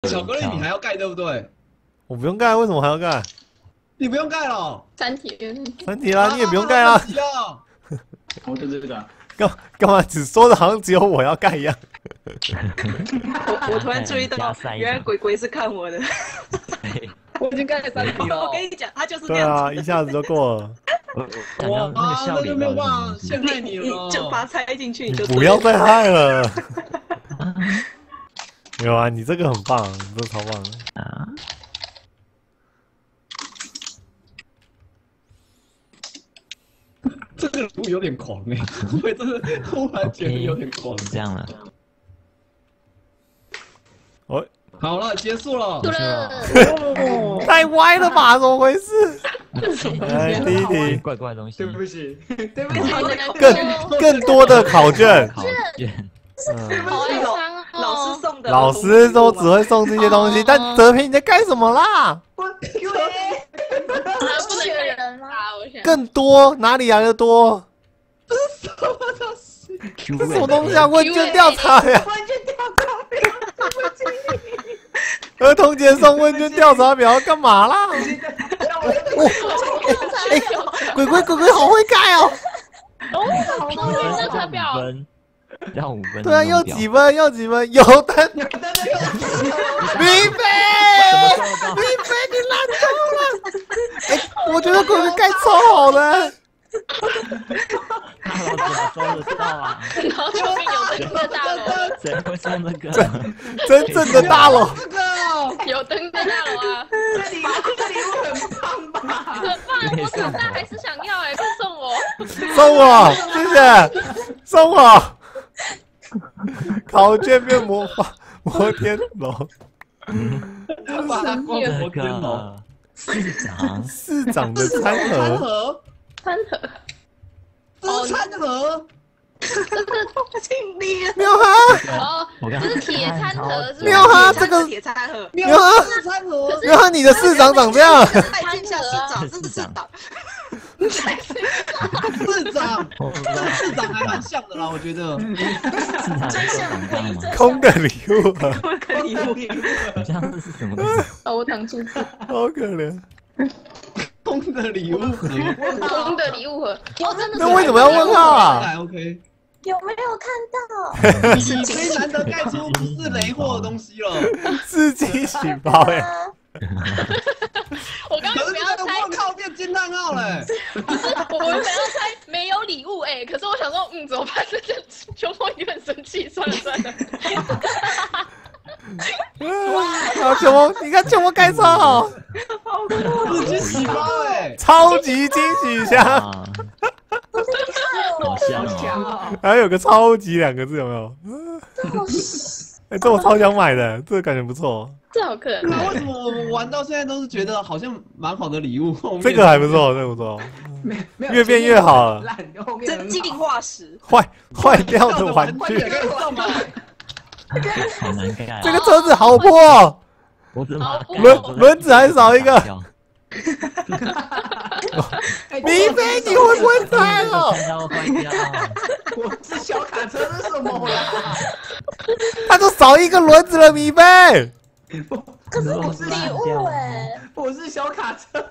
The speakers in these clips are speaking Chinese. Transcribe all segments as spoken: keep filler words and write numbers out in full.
巧克力你还要盖对不对？ 我不用盖，为什么还要盖？ 你不用盖了。 三体。 三体啦，你也不用盖啦。 我就是这个。 干干嘛只说的好像只有我要盖一样？ 我我突然注意到，原来鬼鬼是看我的。 我已经盖了三体了。 我跟你讲，他就是这对样啊，一下子就过了。 哇，那就没有办法陷害你了。 就把它塞进去，你就不要再害了。没有啊，你这个很棒，你这个超棒的啊！ 这个人有点狂哎，我真的突然觉得有点狂。 这样了。 哦， 好了，结束了。 太歪了吧？怎么回事？来，第一题， 怪怪的东西。 对不起，对不起。 更更多的考卷。 考卷。 对不起，老老师送的。 老师都只会送这些东西，但泽平你在干什么啦？ 我因为不缺人吗？ 更多哪里来的多？ 这是什么东西？ 这什么东西啊？问卷调查呀！ 问卷调查表。 儿童节送问卷调查表干嘛啦？哇！哎，鬼鬼鬼鬼好会盖哦！ 哦，问卷调查表。 要五分。 对啊，要几分？要几分？有的。米菲，米菲，你烂透了！哎，我觉得鬼鬼盖超好的。 大佬怎么收得到啊？ 然后后面有灯的大楼， 谁会送那个？ 真正的大楼。 这个有灯的大楼啊！ 这礼这礼物很棒吧？ 很棒，我长大还是想要哎，快送我！ 送我，谢谢，送我。考卷变魔法摩天楼。 把它挂这摩天楼。 个市长， 市长的餐餐盒。 盒， 餐盒。 这是餐盒。 这个经理。 妙哈， 哦，这是铁餐盒，是妙哈，这个铁餐盒。 妙哈， 这是餐盒。 妙哈，你的市长长这样。 拜见下市长，这是市长。 市长，这个市长还蛮像的啦，我觉得。 真像空的礼物啊！ 空的礼物， 好像是什么东西？ 欧糖醋汁， 好可怜。 空的礼物盒， 空的礼物盒，我真的。 那为什么要问号啊 ？OK。 有没有看到？ 你非难得盖出不是雷货的东西了。 自己洗包哎。 我刚刚可是那个问号变惊叹号嘞！ 不是，我原本要猜没有礼物哎，可是我想说，嗯，怎么办？这这秋风也很生气，算了算了。 哇！秋风，你看秋风盖超好， 自己洗包哎， 超级惊喜箱， 好香哦！ 还有个超级两个字，有没有？哎，这我超想买的，这个感觉不错。 这好可爱。 为什么我们玩到现在都是觉得好像蛮好的礼物？ 这个还不错，这个不错，越变越好了。 这进化石， 坏坏掉的玩具， 好难盖。 这个车子好破， 我怎么轮轮子还少一个。米菲，你会不会猜哦？ 我是小卡车是什么啦？ 他都少一个轮子了，米菲。 可是我是礼物哎， 我是小卡车。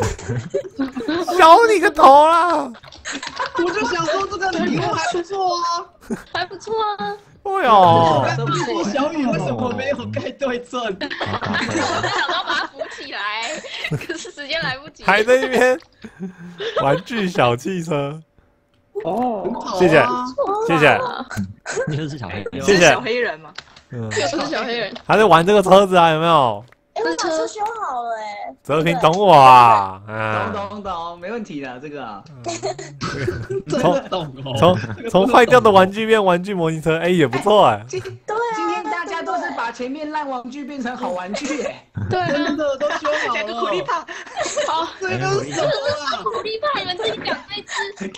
小你个头啦！ 我就想说这个礼物还不错啊， 还不错啊。 哎呦， 比起小雨为什么没有盖对称？ 我在想要把它扶起来，可是时间来不及。 还在那边玩具小汽车。 哦， 谢谢谢谢， 你就是小黑人， 谢谢小黑人嘛。 嗯， 又是小黑人， 还在玩这个车子啊？有没有？ 哎，我把车修好了哎。 泽平懂我啊！ 懂懂懂，没问题的这个。 从懂哦， 从从坏掉的玩具变玩具模型车，哎，也不错哎。 今今天大家都是把前面烂玩具变成好玩具哎。 对啊， 真的都修好两个苦力了。 怕， 好， 这个是什么啊？ 苦力怕，你们自己讲这只。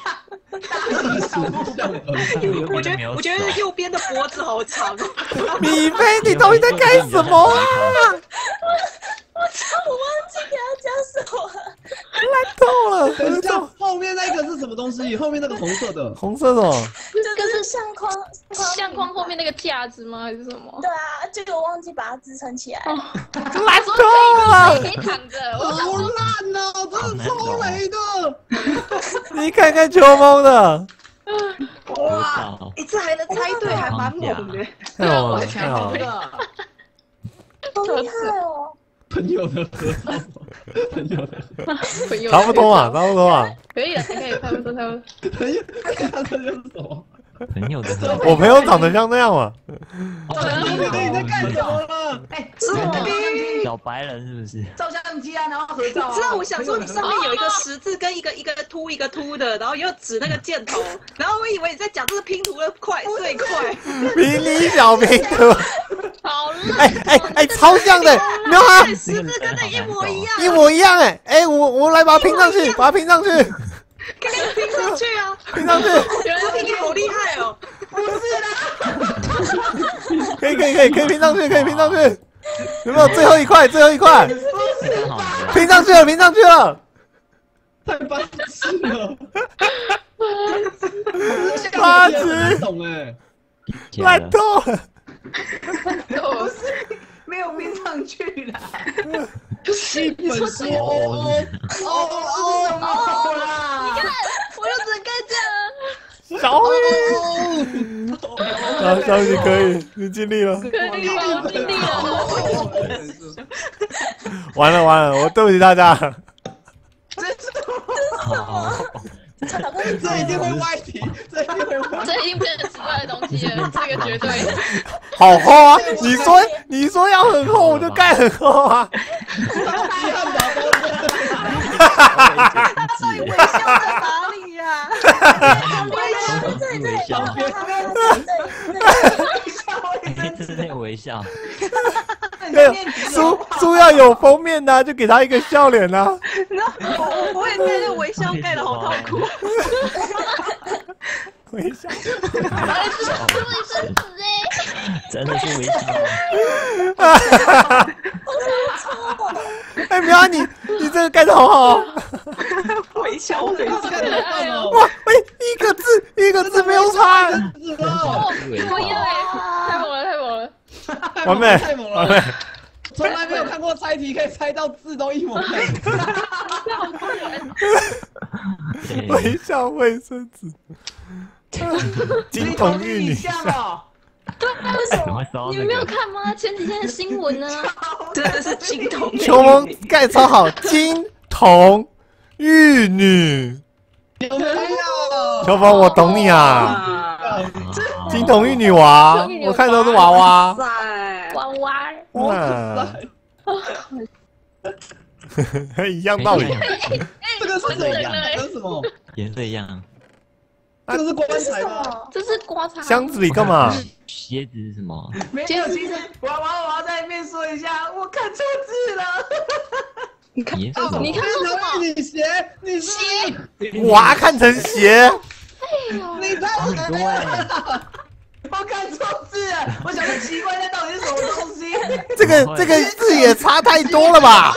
我觉得我觉得右边的脖子好长哦。 米菲，你到底在干什么啊？ 我操！我忘记给他加什么了。 烂透了！ 等一下，后面那个是什么东西？后面那个红色的， 红色的， 这个是相框， 相框后面那个架子吗？还是什么？ 对啊，这个我忘记把它支撑起来。 烂透了！ 可以躺着，我好烂哦，真的超雷的。 你看看秋风的， 哇，一次还能猜对，还蛮猛的。 太好了，太强好了！ 的， 好厉害哦！ 朋友的合照，朋友的合照， 朋友差不多嘛，差不多嘛。 可以了，可以，差不多，差不多。 朋友，他这是什么？ 朋友的我朋友长得像那样嘛。 你在干什么了？ 哎， 是我小白人是不是？ 照相机啊，然后合照啊。 知道我想说，你上面有一个十字跟一个一个凸一个凸的，然后又指那个箭头，然后我以为你在讲这是拼图的快最快。 迷你小拼图， 好烂！ 哎哎哎，超像的，没有啊， 十字跟那一模一样， 一模一样哎哎，我我来把它拼上去，把它拼上去， 看看拼上去啊！ 拼上去， 原来你好厉害哦！ 可以可以可以可以拼上去，可以拼上去，有没有最后一块？最后一块，拼上去了，拼上去了， 太白痴了！ 八十， 懂哎， 烂透了。 不是没有拼上去啦， 基本说哦哦哦哦啦， 我就只能干这样。 小雨，啊，小雨可以，你尽力了。 可以吧？我尽力了。 完了完了，我对不起大家。 超讨厌这一定会歪题，这一定会歪。 这已经变成奇怪的东西了，这个绝对。 好厚啊！你说你说要很厚，我就盖很厚啊。 遗憾吧， 到底微笑在哪里呀？ 微对笑， 对这是那个微笑。 对，书书要有封面的，就给他一个笑脸呐。 我我也盖那微笑盖的好痛苦。 微笑， 真的是微笑。 哎，苗你你这个盖的好好。 微笑微笑， 哇，哎，一个字一个字没有差。 哦，可以了，太猛了，太猛了。 完美， 太猛完美了！。从来没有看过猜题可以猜到字都一模一样。 微笑卫生纸，金童玉女像哦， 为什么？ 你们没有看吗？前几天的新闻呢？ 真的是金童。 秋风盖超好，金童玉女。 有没有？ 秋风，我懂你啊，金童玉女娃，我看都是娃娃。 塞， 娃娃。 嗯，一样道理。 这个是什么？这是什么？ 颜色一样。 这个是棺材吗？ 这是刮擦。 箱子里干嘛？ 鞋子是什么？ 没有，其实我我我要在那边说一下，我看错字了。 你看， 你看错什么？ 你鞋，你鞋， 娃看成鞋。 你太很多哎。 我看错字了，我想说奇怪，那到底是什么东西？ 这个这个字也差太多了吧？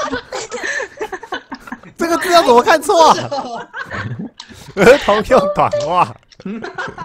这个字要怎么看错啊？儿童用短袜。 你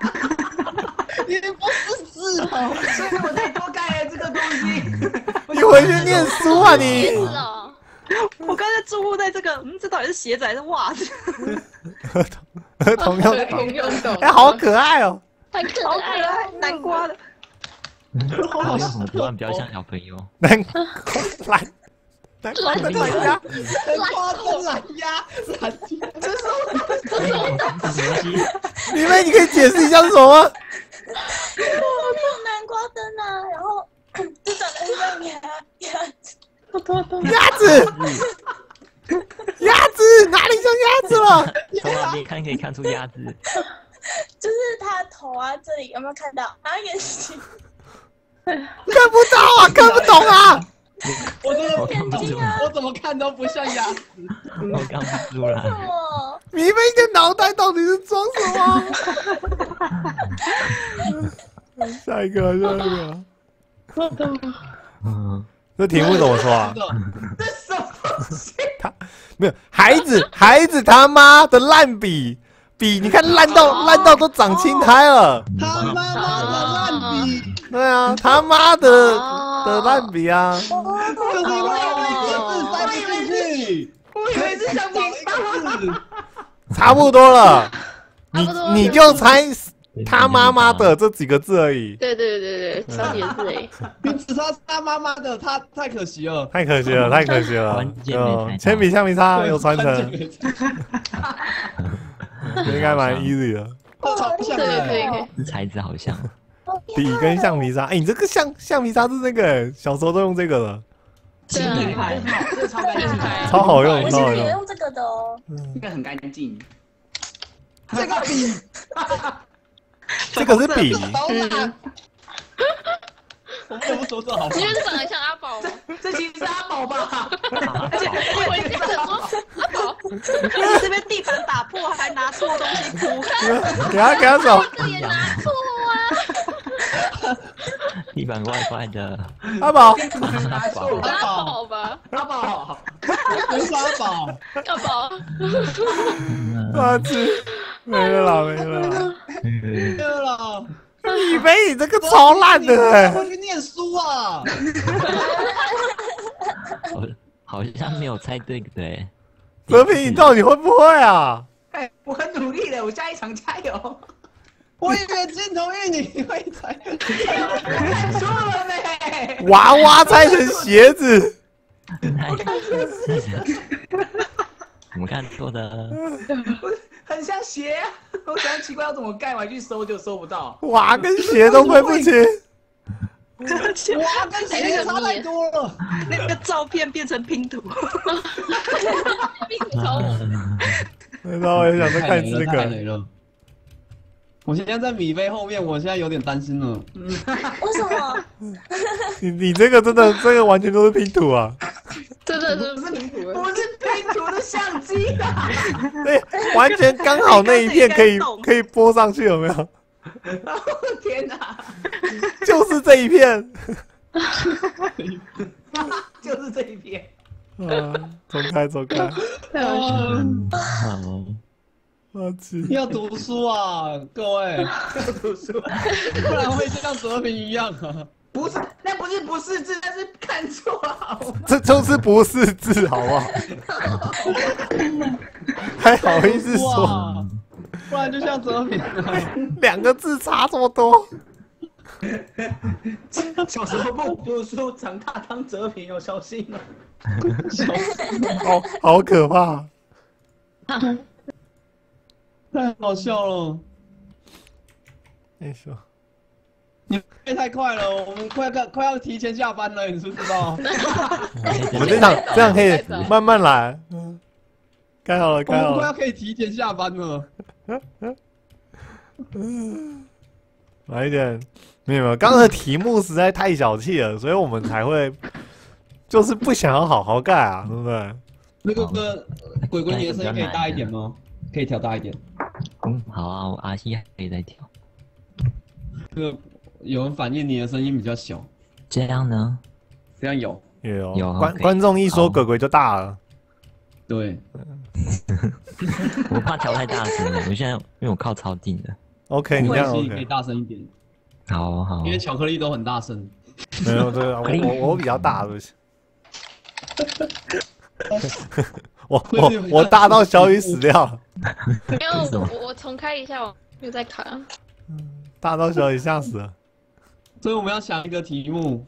不是字哦， 所以我再多盖了这个东西。 你回去念书啊你！ 哦， 我刚才注入在这个，嗯，这到底是鞋子还是袜子？ 儿童儿童用短童用的， 哎，好可爱哦！ 太可好可爱了。 爱，南瓜的。 他用什么图案比较像小朋友？ 南瓜蓝，南瓜跟蓝鸭， 南瓜跟蓝鸭，蓝鸭，这是这是什么东西？ 你妹，你可以解释一下是什么吗？ 有南瓜灯啊，然后就长得像鸭鸭子。 鸭子，鸭子哪里像鸭子了？ 从哪边看可以看出鸭子？ 就是它头啊，这里有没有看到？然后眼睛， 看不到啊，看不懂啊！ 我真的眼睛啊， 我怎么看都不像鸭子。 我看不出来。 哦， 你妹的脑袋到底是装什么？下一个，下一个。 嗯， 这题目怎么说啊？ 这什么东西？ 他没有孩子，孩子他妈的烂笔笔，你看烂到烂到都长青苔了。 他妈妈的烂笔。 对啊，他妈的哦的烂笔啊！ 就是因为那个字塞不进去， 我以为是橡皮擦。 字。 差不多了，你差不多你就猜他妈妈的这几个字而已， 对对对对，超级是哎， 你只差他妈妈的，他太可惜了。 太可惜了，太可惜了关。键没猜到嗯铅笔橡皮擦有传承， 对应该蛮 easy 的。 超像对可以的。 可以可以， 这材质好像。 笔跟橡皮擦，哎，你这个橡橡皮擦是那个小时候都用这个的， 对啊， 品牌，这个超干净， 超好用， 我超好用。 也用这个的哦。 这个很干净。 这个笔， 这个是笔， 好难。我不得不说这好你觉得长得像阿宝吗？ 这其实是阿宝吧？ 而且我一直想说阿宝， 你这边地板打破，还拿错东西哭。 给他给他手， 这个也拿错啊， 地板怪怪的。 阿宝， 拿错阿宝吧， 阿宝， 不是阿宝， 阿宝， 我去，没了啦，没了啦。 对了， 以为你这个超烂的哎， 我去念书啊。 好，好像没有猜对对。 泽平，你到底会不会啊？ 哎，我很努力的，我下一场加油。 我以为金童玉女会猜， 输了没？ 娃娃猜成鞋子， 我们看错的。 很像鞋啊！我想奇怪要怎么盖，我还去搜就搜不到。 娃跟鞋都分不清。 哇，跟鞋差太多了。 那个照片变成拼图， 病超我， 然后我也想再看一次那个。 太雷了。我现在在米菲后面，我现在有点担心了。 为什么？ 你你这个真的，这个完全都是拼图啊！ 真的是拼图， 不是拼图的相机啊！ 对，完全刚好那一片可以可以播上去，有没有？ 天哪， 就是这一片。 就是这一片。 啊，走开走开！ 太好笑了。 好， 我去， 要读书啊，各位， 要读书， 不然会像泽平一样啊。 不是，那不是不是字，那是看错了。 这就是不是字，好不好？还好意思说， 哇，不然就像泽平啊。 两个字差这么多。 小时候不读书，长大当哲平，有小心了。 好好可怕！ 太好笑了， 你说， 你飞太快了，我们快快快要提前下班了，你知不知道？ 我们这场这样可以慢慢来。嗯，该好了， 我该好了。 们快要可以提前下班了。 来一点，没有没有，刚刚的题目实在太小气了，所以我们才会就是不想要好好盖啊，对不对？ 那个个鬼鬼，你的声音可以大一点吗？可以调大一点。 嗯，好啊，我阿西还可以再调。 这个有人反映你的声音比较小， 这样呢？ 这样有。 也有有观 OK 观众一说好鬼鬼就大了。 对， 我怕调太大声了，我现在因为我靠超近的。 OK，你这样关系可以 OK。 大声一点， 好好因，为巧克力都很大声。 没有对啊，我我我比较大，对不起。我我我大到小雨死掉， 没有，我我重开一下，我又在卡。 大到小雨吓死了。 所以我们要想一个题目，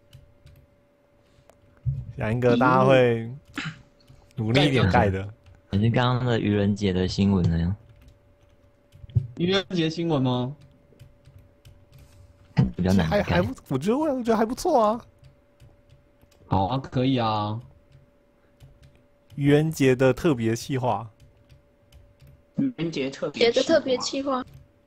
想一个大家会努力一点盖的。 可是刚刚的愚人节的新闻呢？ 愚人节新闻吗？ 比较难盖。 还还不，我觉得我我觉得还不错啊。 好啊，可以啊。 愚人节的特别企划， 愚人节特别别的特别企划，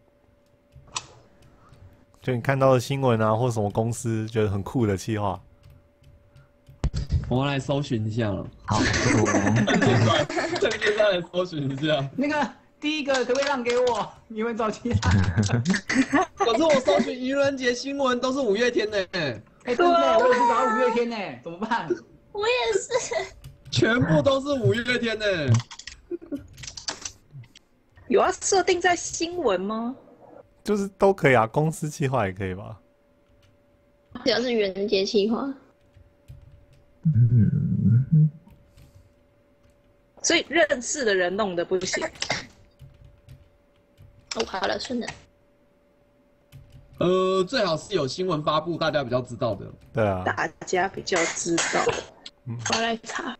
就你看到的新闻啊，或什么公司觉得很酷的企划。 我们来搜寻一下了。 好，我趁现在来搜寻一下。 那个第一个可不可以让给我？你们找其他。 可是我搜寻愚人节新闻都是五月天的， 哎，对不对？我也是找到五月天呢，怎么办？ 我也是。 全部都是五月天的。 有要设定在新闻吗？ 就是都可以啊，公司企划也可以吧。 只要是愚人节企划。 嗯， 所以认识的人弄的不行。 哦，好了，顺的。 呃，最好是有新闻发布，大家比较知道的。 对啊， 大家比较知道。 我来查。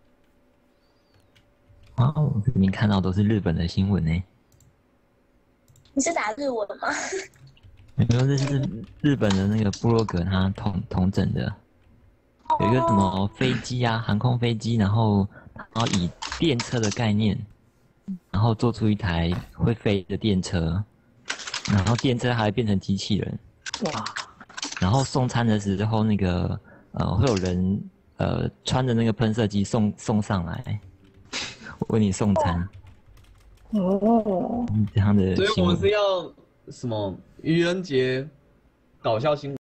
啊，我这边看到都是日本的新闻呢。 你是打日文吗？ 没有，这是日本的那个部落格，他统统整的，有一个什么飞机啊，航空飞机，然后然后以电车的概念，然后做出一台会飞的电车，然后电车还会变成机器人， 哇！ 然后送餐的时候，那个呃会有人呃穿着那个喷射机送送上来，为你送餐。 哦， 这样的所以我新闻们是要什么愚人节搞笑新闻。